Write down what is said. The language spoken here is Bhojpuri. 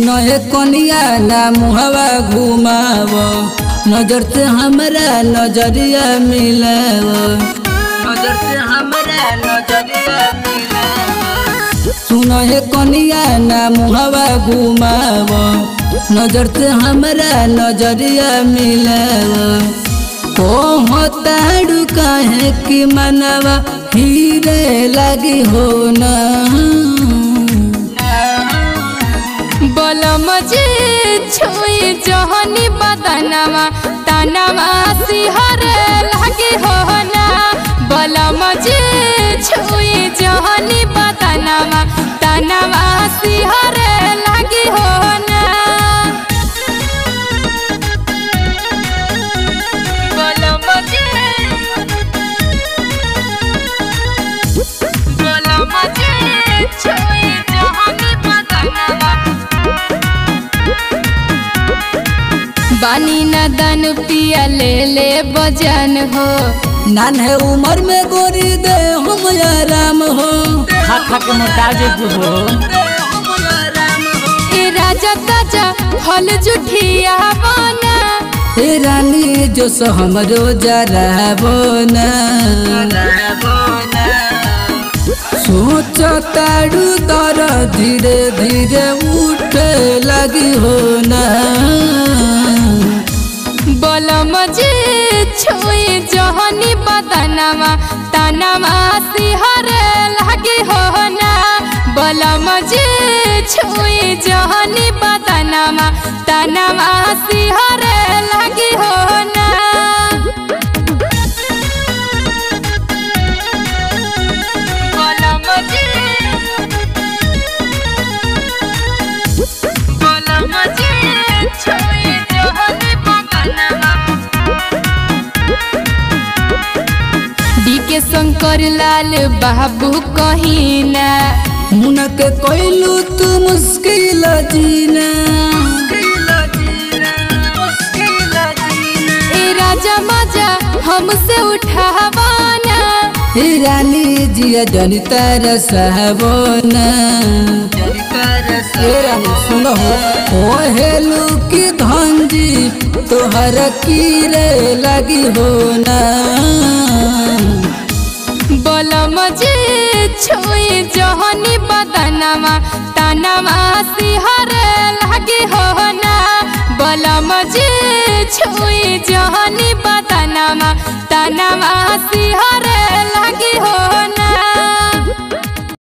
सुनो है कनिया ना मुहवा घुमाव, नजर से हमरा नजरिया मिलाव, नजर से हमरा नजरिया मिलाव। सुनो है कनिया ना मुहवा घुमाव, नजर से हमरा नजरिया मिलाव। कहताड़ू काहे कि मनवा हीरे लगी हो ना, बोलो मुझे छुई जहनी बदनवा तनवा सिहर लगी हो ना। बोलो मुझे छुई जहनी बदनवा तनवा सिहर लगी हो ना। बोलो मुझे छुई जहनी बदनवा बानी नदन पिया ले ले बजन हो, नान है उम्र में गोरी दे हम आराम हो, खा खा के मोटा जेबू हो। ए राजा ताजा फल जुठिया बना, ए रानी जो सो हमरो जरा बोना। सोचताड़ू तर धीरे धीरे उठे लगी हो ना। बोलो मुझे छुई जहनी बदनवा तनवा सिहर लगी हो ना। बोलो मुझे छुई जहनी बदनवा तनवा सिहर लगी हो ना। बोलो मुझे छुई जहनी डीके शंकर लाल बाबू कहीना, मुनक कोइलू तू मुश्किल जीना। ए राजा मजा हमसे उठावाना, हे रानी जिया जनिता रसवना। हे रानी सुनो हो हेलू की धंजी तोहर कीरे लगी हो ना। बोलो मुझे छुई जहनी बदनवा तनवा सिहर लगी हो ना। बोलो मुझे छुई जहनी